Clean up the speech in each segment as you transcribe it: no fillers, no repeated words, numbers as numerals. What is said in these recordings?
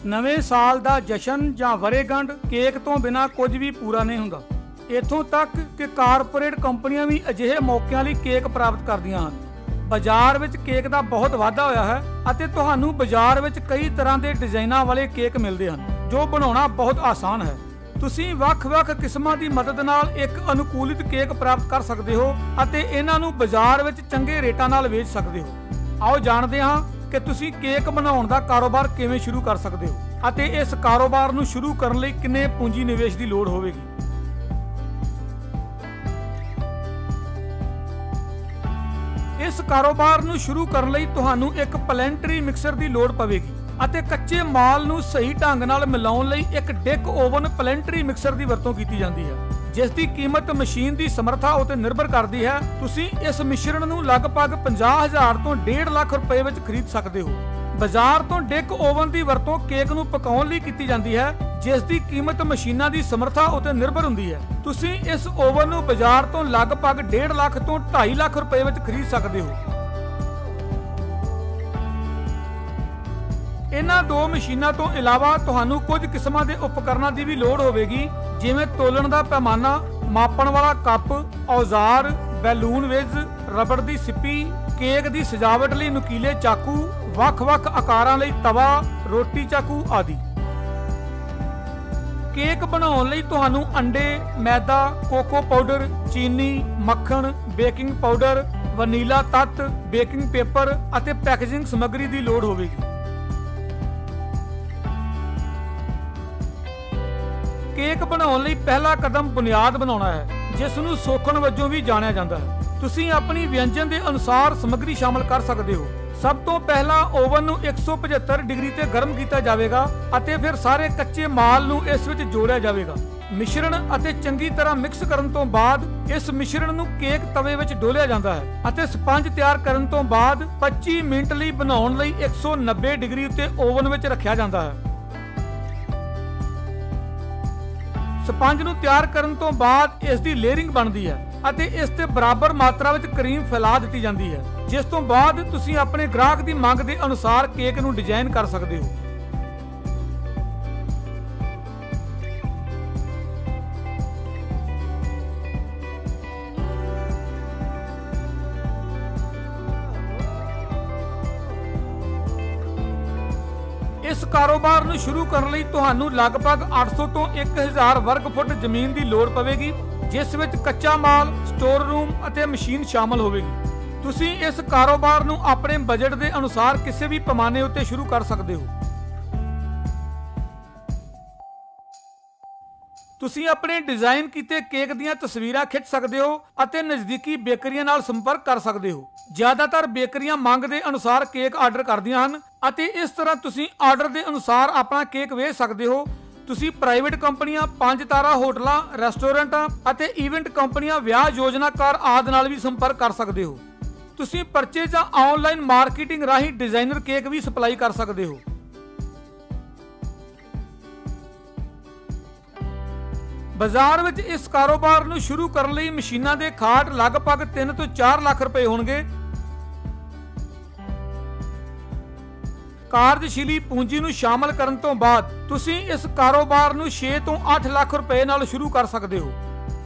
ਨਵੇਂ ਸਾਲ ਦਾ ਜਸ਼ਨ ਜਾਂ ਵਰੇਗੰਢ ਕੇਕ ਤੋਂ ਬਿਨਾਂ ਕੁਝ ਵੀ ਪੂਰਾ ਨਹੀਂ ਹੁੰਦਾ। ਇੱਥੋਂ ਤੱਕ ਕਿ ਕਾਰਪੋਰੇਟ ਕੰਪਨੀਆਂ ਵੀ ਅਜਿਹੇ ਮੌਕਿਆਂ ਲਈ ਕੇਕ ਪ੍ਰਾਪਤ ਕਰਦੀਆਂ ਹਨ। ਬਾਜ਼ਾਰ ਵਿੱਚ ਕੇਕ ਦਾ ਬਹੁਤ ਵਾਧਾ ਹੋਇਆ ਹੈ ਅਤੇ ਤੁਹਾਨੂੰ ਬਾਜ਼ਾਰ ਵਿੱਚ ਕਈ ਤਰ੍ਹਾਂ ਦੇ ਡਿਜ਼ਾਈਨਾਂ ਵਾਲੇ ਕੇਕ ਮਿਲਦੇ ਹਨ ਜੋ ਬਣਾਉਣਾ ਬਹੁਤ ਆਸਾਨ ਹੈ। ਤੁਸੀਂ ਵੱਖ-ਵੱਖ ਕਿਸਮਾਂ ਦੀ ਮਦਦ ਨਾਲ ਇੱਕ ਅਨੁਕੂਲਿਤ ਕੇਕ ਪ੍ਰਾਪਤ ਕਰ ਸਕਦੇ ਹੋ ਅਤੇ ਇਹਨਾਂ ਨੂੰ ਬਾਜ਼ਾਰ ਵਿੱਚ ਚੰਗੇ ਰੇਟਾਂ ਨਾਲ ਵੇਚ ਸਕਦੇ ਹੋ। ਆਓ ਜਾਣਦੇ ਹਾਂ ਕਿ ਤੁਸੀਂ ਕੇਕ ਬਣਾਉਣ ਦਾ ਕਾਰੋਬਾਰ ਕਿਵੇਂ ਸ਼ੁਰੂ ਕਰ ਸਕਦੇ ਹੋ ਅਤੇ ਇਸ ਕਾਰੋਬਾਰ ਨੂੰ ਸ਼ੁਰੂ ਕਰਨ ਲਈ ਕਿੰਨੇ ਪੂੰਜੀ ਨਿਵੇਸ਼ ਦੀ ਲੋੜ ਹੋਵੇਗੀ। ਇਸ ਕਾਰੋਬਾਰ ਨੂੰ ਸ਼ੁਰੂ ਕਰਨ ਲਈ ਤੁਹਾਨੂੰ ਇੱਕ ਪਲੈਂਟਰੀ ਮਿਕਸਰ ਦੀ ਲੋੜ ਪਵੇਗੀ ਅਤੇ ਕੱਚੇ ਮਾਲ ਨੂੰ ਸਹੀ ਢੰਗ ਨਾਲ ਮਿਲਾਉਣ ਲਈ ਇੱਕ ਡਿਕ ਓਵਨ ਪਲੈਂਟਰੀ ਮਿਕਸਰ ਦੀ ਵਰਤੋਂ ਕੀਤੀ ਜਾਂਦੀ ਹੈ, ਜਿਸ ਦੀ ਕੀਮਤ ਮਸ਼ੀਨ ਦੀ ਸਮਰੱਥਾ ਉਤੇ ਨਿਰਭਰ ਕਰਦੀ ਹੈ। ਤੁਸੀਂ ਇਸ ਮਿਸ਼ਰਣ ਨੂੰ ਲਗਭਗ 50,000 ਤੋਂ 1.5 ਲੱਖ ਰੁਪਏ ਵਿੱਚ ਖਰੀਦ ਸਕਦੇ ਹੋ। ਬਾਜ਼ਾਰ ਤੋਂ ਡਿਕ ਓਵਨ ਦੀ ਵਰਤੋਂ ਕੇਕ ਨੂੰ ਪਕਾਉਣ ਲਈ ਕੀਤੀ ਜਾਂਦੀ ਹੈ, ਜਿਸ ਦੀ ਕੀਮਤ ਮਸ਼ੀਨਾਂ ਦੀ ਸਮਰੱਥਾ ਉਤੇ ਨਿਰਭਰ ਹੁੰਦੀ ਹੈ। ਤੁਸੀਂ ਇਸ ਓਵਨ ਨੂੰ ਬਾਜ਼ਾਰ ਤੋਂ ਲਗਭਗ 1.5 ਲੱਖ ਤੋਂ 2.5 ਲੱਖ ਰੁਪਏ ਵਿੱਚ ਖਰੀਦ ਸਕਦੇ ਹੋ। ਇਹਨਾਂ ਦੋ ਮਸ਼ੀਨਾਂ ਤੋਂ ਇਲਾਵਾ ਤੁਹਾਨੂੰ ਕੁਝ ਕਿਸਮਾਂ ਦੇ ਉਪਕਰਨਾਂ ਦੀ ਵੀ ਲੋੜ ਹੋਵੇਗੀ, ਜਿਵੇਂ ਤੋਲਣ ਦਾ ਪੈਮਾਨਾ, ਮਾਪਣ ਵਾਲਾ ਕੱਪ, ਔਜ਼ਾਰ, ਬੈਲੂਨ ਵਿਜ਼, ਰਬੜ ਦੀ ਸਿੱਪੀ, ਕੇਕ ਦੀ ਸਜਾਵਟ ਲਈ ਨੁਕੀਲੇ ਚਾਕੂ, ਵੱਖ-ਵੱਖ ਆਕਾਰਾਂ ਲਈ ਤਵਾ, ਰੋਟੀ ਚਾਕੂ ਆਦਿ। ਕੇਕ ਬਣਾਉਣ ਲਈ ਤੁਹਾਨੂੰ ਅੰਡੇ, ਮੈਦਾ, ਕੋਕੋ ਪਾਊਡਰ, ਚੀਨੀ, ਮੱਖਣ, ਬੇਕਿੰਗ ਪਾਊਡਰ, ਵਨੀਲਾ ਤੱਤ, ਬੇਕਿੰਗ ਪੇਪਰ ਅਤੇ ਪੈਕੇਜਿੰਗ ਸਮੱਗਰੀ ਦੀ ਲੋੜ ਹੋਵੇਗੀ। ਕੇਕ ਬਣਾਉਣ ਲਈ ਪਹਿਲਾ ਕਦਮ ਬੁਨਿਆਦ ਬਣਾਉਣਾ ਹੈ, ਜਿਸ ਨੂੰ ਸੋਖਣ ਵਜੋਂ ਵੀ ਜਾਣਿਆ ਜਾਂਦਾ ਹੈ। ਤੁਸੀਂ ਆਪਣੀ ਵਿਅੰਜਨ ਦੇ ਅਨੁਸਾਰ ਸਮੱਗਰੀ ਸ਼ਾਮਲ ਕਰ ਸਕਦੇ ਹੋ। ਸਭ ਤੋਂ ਪਹਿਲਾਂ ਓਵਨ ਨੂੰ 175 ਡਿਗਰੀ ਤੇ ਗਰਮ ਕੀਤਾ ਜਾਵੇਗਾ ਅਤੇ ਫਿਰ ਸਾਰੇ ਕੱਚੇ ਮਾਲ ਨੂੰ ਇਸ ਵਿੱਚ ਜੋੜਿਆ ਜਾਵੇਗਾ। ਮਿਸ਼ਰਣ ਅਤੇ ਚੰਗੀ ਤਰ੍ਹਾਂ ਮਿਕਸ ਕਰਨ ਤੋਂ ਬਾਅਦ ਇਸ ਮਿਸ਼ਰਣ ਨੂੰ ਕੇਕ ਤਵੇ ਵਿੱਚ ਡੋਲਿਆ ਜਾਂਦਾ ਹੈ ਅਤੇ ਸਪੰਜ ਤਿਆਰ ਕਰਨ ਤੋਂ ਬਾਅਦ 25 ਮਿੰਟ ਲਈ ਬਣਾਉਣ ਲਈ 190 ਡਿਗਰੀ ਉੱਤੇ ਓਵਨ ਵਿੱਚ ਰੱਖਿਆ ਜਾਂਦਾ ਹੈ। ਸਪੰਜ ਨੂੰ ਤਿਆਰ ਕਰਨ ਤੋਂ ਬਾਅਦ ਇਸ ਦੀ ਲੇਅਰਿੰਗ ਬਣਦੀ ਹੈ ਅਤੇ ਇਸ ਤੇ ਬਰਾਬਰ ਮਾਤਰਾ ਵਿੱਚ ਕਰੀਮ ਫੈਲਾ ਦਿੱਤੀ ਜਾਂਦੀ ਹੈ, ਜਿਸ ਤੋਂ ਬਾਅਦ ਤੁਸੀਂ ਆਪਣੇ ਗ੍ਰਾਹਕ ਦੀ ਮੰਗ ਦੇ ਅਨੁਸਾਰ ਕੇਕ ਨੂੰ ਡਿਜ਼ਾਈਨ ਕਰ ਸਕਦੇ ਹੋ। ਇਸ ਕਾਰੋਬਾਰ ਨੂੰ ਸ਼ੁਰੂ ਕਰਨ ਲਈ ਤੁਹਾਨੂੰ ਲਗਭਗ 800 ਤੋਂ 1000 ਵਰਗ ਫੁੱਟ ਜ਼ਮੀਨ ਦੀ ਲੋੜ ਪਵੇਗੀ, ਜਿਸ ਵਿੱਚ ਕੱਚਾ ਮਾਲ, ਸਟੋਰ ਰੂਮ ਅਤੇ ਮਸ਼ੀਨ ਸ਼ਾਮਲ ਹੋਵੇਗੀ। ਤੁਸੀਂ ਇਸ ਕਾਰੋਬਾਰ ਨੂੰ ਆਪਣੇ ਬਜਟ ਦੇ ਅਨੁਸਾਰ ਕਿਸੇ ਵੀ ਪੈਮਾਨੇ ਉੱਤੇ ਸ਼ੁਰੂ ਕਰ ਸਕਦੇ ਹੋ। ਤੁਸੀਂ ਆਪਣੇ ਡਿਜ਼ਾਈਨ ਕੀਤੇ ਕੇਕ ਦੀਆਂ ਤਸਵੀਰਾਂ ਖਿੱਚ ਸਕਦੇ ਹੋ ਅਤੇ ਨਜ਼ਦੀਕੀ ਬੇਕਰੀਆਂ ਨਾਲ ਸੰਪਰਕ ਕਰ ਸਕਦੇ ਹੋ। ਜ਼ਿਆਦਾਤਰ ਬੇਕਰੀਆਂ ਮੰਗ ਦੇ ਅਨੁਸਾਰ ਕੇਕ ਆਰਡਰ ਕਰਦੀਆਂ ਹਨ ਅਤੇ ਇਸ ਤਰ੍ਹਾਂ ਤੁਸੀਂ ਆਰਡਰ ਦੇ ਅਨੁਸਾਰ ਆਪਣਾ ਕੇਕ ਵੇਚ ਸਕਦੇ ਹੋ। ਤੁਸੀਂ ਪ੍ਰਾਈਵੇਟ ਕੰਪਨੀਆਂ, 5 ਤਾਰਾ ਹੋਟਲਾਂ, ਰੈਸਟੋਰੈਂਟਾਂ ਅਤੇ ਇਵੈਂਟ ਕੰਪਨੀਆਂ, ਵਿਆਹ ਯੋਜਨਾਕਾਰ ਆਦਿ ਨਾਲ ਵੀ ਸੰਪਰਕ ਕਰ ਸਕਦੇ ਹੋ। ਤੁਸੀਂ ਪਰਚੇ ਜਾਂ ਆਨਲਾਈਨ ਮਾਰਕੀਟਿੰਗ ਰਾਹੀਂ ਡਿਜ਼ਾਈਨਰ ਕੇਕ ਵੀ ਸਪਲਾਈ ਕਰ ਸਕਦੇ ਹੋ। ਬਾਜ਼ਾਰ ਵਿੱਚ ਇਸ ਕਾਰੋਬਾਰ ਨੂੰ ਸ਼ੁਰੂ ਕਰਨ ਲਈ ਮਸ਼ੀਨਾਂ ਦੇ ਖਾਟ ਲਗਭਗ 3 ਤੋਂ 4 ਲੱਖ ਰੁਪਏ ਹੋਣਗੇ। ਕਾਰਜਸ਼ੀਲੀ ਪੂੰਜੀ ਨੂੰ ਸ਼ਾਮਲ ਕਰਨ ਤੋਂ ਬਾਅਦ ਤੁਸੀਂ ਇਸ ਕਾਰੋਬਾਰ ਨੂੰ 6 ਤੋਂ 8 ਲੱਖ ਰੁਪਏ ਨਾਲ ਸ਼ੁਰੂ ਕਰ ਸਕਦੇ ਹੋ।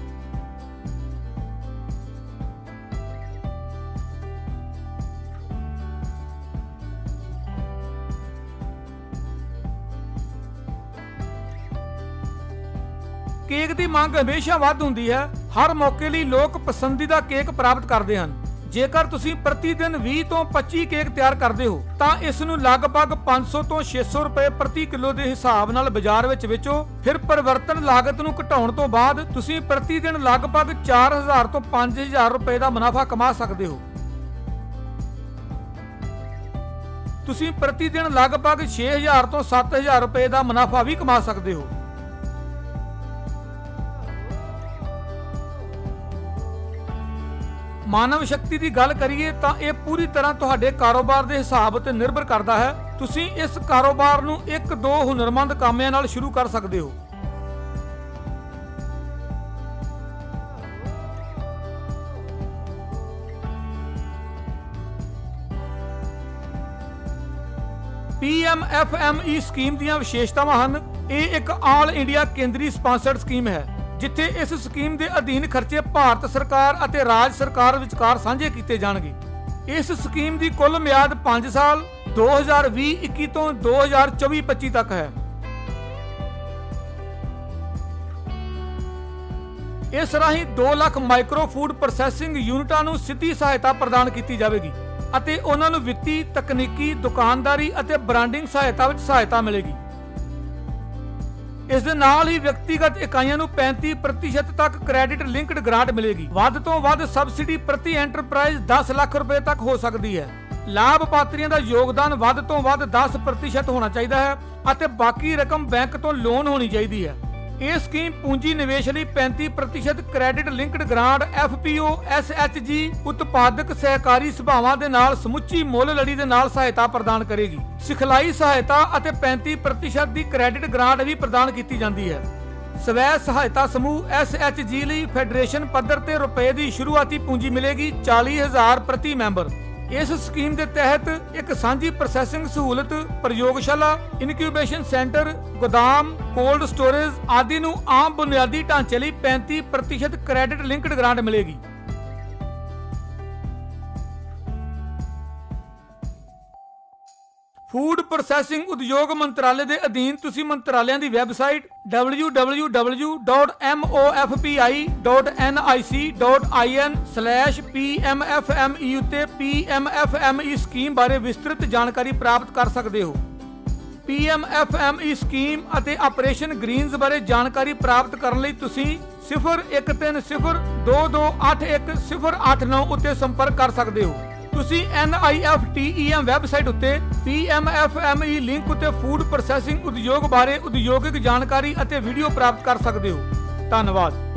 ਕੇਕ ਦੀ ਮੰਗ ਹਮੇਸ਼ਾ ਵੱਧ ਹੁੰਦੀ ਹੈ। ਹਰ ਮੌਕੇ ਲਈ ਲੋਕ ਪਸੰਦੀਦਾ ਕੇਕ ਪ੍ਰਾਪਤ ਕਰਦੇ ਹਨ। ਜੇਕਰ ਤੁਸੀਂ ਪ੍ਰਤੀ ਦਿਨ 20 ਤੋਂ 25 ਕੇਕ ਤਿਆਰ ਕਰਦੇ ਹੋ ਤਾਂ ਇਸ ਨੂੰ ਲਗਭਗ 500 ਤੋਂ 600 ਰੁਪਏ ਪ੍ਰਤੀ ਕਿਲੋ ਦੇ ਹਿਸਾਬ ਨਾਲ ਬਾਜ਼ਾਰ ਵਿੱਚ ਵੇਚੋ। ਫਿਰ ਪਰਿਵਰਤਨ ਲਾਗਤ ਨੂੰ ਘਟਾਉਣ ਤੋਂ ਬਾਅਦ ਤੁਸੀਂ ਪ੍ਰਤੀ ਦਿਨ ਲਗਭਗ 4000 ਤੋਂ 5000 ਰੁਪਏ ਦਾ ਮੁਨਾਫਾ ਕਮਾ ਸਕਦੇ ਹੋ। ਤੁਸੀਂ ਪ੍ਰਤੀ ਦਿਨ ਲਗਭਗ 6000 ਤੋਂ 7000 ਰੁਪਏ ਦਾ ਮੁਨਾਫਾ ਵੀ ਕਮਾ ਸਕਦੇ ਹੋ। ਮਾਨਵ ਸ਼ਕਤੀ ਦੀ ਗੱਲ ਕਰੀਏ ਤਾਂ ਇਹ ਪੂਰੀ ਤਰ੍ਹਾਂ ਤੁਹਾਡੇ ਕਾਰੋਬਾਰ ਦੇ ਹਿਸਾਬ ਉੱਤੇ ਨਿਰਭਰ ਕਰਦਾ ਹੈ। ਤੁਸੀਂ ਇਸ ਕਾਰੋਬਾਰ ਨੂੰ 1-2 ਹੁਨਰਮੰਦ ਕਾਮਿਆਂ ਨਾਲ ਸ਼ੁਰੂ ਕਰ ਸਕਦੇ ਹੋ। PMFME ਸਕੀਮ ਦੀਆਂ ਵਿਸ਼ੇਸ਼ਤਾਵਾਂ ਹਨ। ਇਹ ਇੱਕ ਆਲ ਇੰਡੀਆ ਕੇਂਦਰੀ ਸਪਾਂਸਰਡ ਸਕੀਮ ਹੈ, ਜਿੱਥੇ ਇਸ ਸਕੀਮ ਦੇ ਅਧੀਨ ਖਰਚੇ ਭਾਰਤ ਸਰਕਾਰ ਅਤੇ ਰਾਜ ਸਰਕਾਰ ਵਿਚਕਾਰ ਸਾਂਝੇ ਕੀਤੇ ਜਾਣਗੇ। ਇਸ ਸਕੀਮ ਦੀ ਕੁੱਲ ਮਿਆਦ 5 ਸਾਲ 2020-21 ਤੋਂ 2024-25 ਤੱਕ ਹੈ। ਇਸ ਰਾਹੀਂ 2 ਲੱਖ ਮਾਈਕਰੋ ਫੂਡ ਪ੍ਰੋਸੈਸਿੰਗ ਯੂਨਿਟਾਂ ਨੂੰ ਸਿੱਧੀ ਸਹਾਇਤਾ ਪ੍ਰਦਾਨ ਕੀਤੀ ਜਾਵੇਗੀ ਅਤੇ ਉਹਨਾਂ ਨੂੰ ਵਿੱਤੀ, ਤਕਨੀਕੀ, ਦੁਕਾਨਦਾਰੀ ਅਤੇ ਬ੍ਰਾਂਡਿੰਗ ਸਹਾਇਤਾ ਵਿੱਚ ਸਹਾਇਤਾ ਮਿਲੇਗੀ। ਇਸ ਦੇ ਨਾਲ ਹੀ ਵਿਅਕਤੀਗਤ ਇਕਾਈਆਂ ਨੂੰ 35% ਤੱਕ ਕ੍ਰੈਡਿਟ ਲਿੰਕਡ ਗ੍ਰਾਂਟ ਮਿਲੇਗੀ। ਵੱਧ ਤੋਂ ਵੱਧ ਸਬਸਿਡੀ ਪ੍ਰਤੀ ਐਂਟਰਪ੍ਰਾਈਜ਼ 10 ਲੱਖ ਰੁਪਏ ਤੱਕ ਹੋ ਸਕਦੀ ਹੈ। ਲਾਭਪਾਤਰੀਆਂ ਦਾ ਯੋਗਦਾਨ ਵੱਧ ਤੋਂ ਵੱਧ 10% ਹੋਣਾ ਚਾਹੀਦਾ ਹੈ ਅਤੇ ਬਾਕੀ ਰਕਮ ਬੈਂਕ ਤੋਂ ਲੋਨ ਹੋਣੀ ਚਾਹੀਦੀ ਹੈ। ਇਹ ਸਕੀਮ ਪੂੰਜੀ ਨਿਵੇਸ਼ ਲਈ 35% credit linked grant FPO SHG ਉਤਪਾਦਕ ਸਹਿਕਾਰੀ ਸਭਾਵਾਂ ਦੇ ਨਾਲ ਸਮੁੱਚੀ ਮੁੱਲ ਲੜੀ ਦੇ ਨਾਲ ਸਹਾਇਤਾ ਪ੍ਰਦਾਨ ਕਰੇਗੀ। ਸਿਖਲਾਈ ਸਹਾਇਤਾ ਅਤੇ 35% ਦੀ ਕ੍ਰੈਡਿਟ ਗ੍ਰਾਂਟ ਵੀ ਪ੍ਰਦਾਨ ਕੀਤੀ ਜਾਂਦੀ ਹੈ। ਸਵੈ ਸਹਾਇਤਾ ਸਮੂਹ SHG ਲਈ ਫੈਡਰੇਸ਼ਨ ਪੱਧਰ ਤੇ ਰੁਪਏ ਦੀ ਸ਼ੁਰੂਆਤੀ ਪੂੰਜੀ ਮਿਲੇਗੀ 40,000 ਪ੍ਰਤੀ ਮੈਂਬਰ। ਇਸ ਸਕੀਮ ਦੇ ਤਹਿਤ ਇੱਕ ਸਾਂਝੀ ਪ੍ਰੋਸੈਸਿੰਗ ਸਹੂਲਤ, ਪ੍ਰਯੋਗਸ਼ਾਲਾ, ਇਨਕਿਊਬੇਸ਼ਨ ਸੈਂਟਰ, ਗੋਦਾਮ, ਕੋਲਡ ਸਟੋਰੇਜ ਆਦਿ ਨੂੰ ਆਮ ਬੁਨਿਆਦੀ ਢਾਂਚੇ ਲਈ 35% ਕ੍ਰੈਡਿਟ ਲਿੰਕਡ ਗ੍ਰਾਂਟ ਮਿਲੇਗੀ। ਫੂਡ ਪ੍ਰੋਸੈਸਿੰਗ ਉਦਯੋਗ ਮੰਤਰਾਲੇ ਦੇ ਅਧੀਨ ਤੁਸੀਂ ਮੰਤਰਾਲਿਆਂ ਦੀ ਵੈਬਸਾਈਟ www.mofpi.nic.in/PMFME ਉੱਤੇ PMFME ਸਕੀਮ ਬਾਰੇ ਵਿਸਤ੍ਰਿਤ ਜਾਣਕਾਰੀ ਪ੍ਰਾਪਤ ਕਰ ਸਕਦੇ ਹੋ। PMFME ਸਕੀਮ ਅਤੇ ਆਪਰੇਸ਼ਨ ਗ੍ਰੀਨਜ਼ ਬਾਰੇ ਜਾਣਕਾਰੀ ਪ੍ਰਾਪਤ ਕਰਨ ਲਈ ਤੁਸੀਂ 013022811089 ਉੱਤੇ ਸੰਪਰਕ ਕਰ ਸਕਦੇ ਹੋ। ਤੁਸੀਂ NIFTEM ਵੈਬਸਾਈਟ ਉੱਤੇ PMFME ਲਿੰਕ ਉੱਤੇ ਫੂਡ ਪ੍ਰੋਸੈਸਿੰਗ ਉਦਯੋਗ ਬਾਰੇ ਉਦਯੋਗਿਕ ਜਾਣਕਾਰੀ ਅਤੇ ਵੀਡੀਓ ਪ੍ਰਾਪਤ ਕਰ ਸਕਦੇ ਹੋ। ਧੰਨਵਾਦ।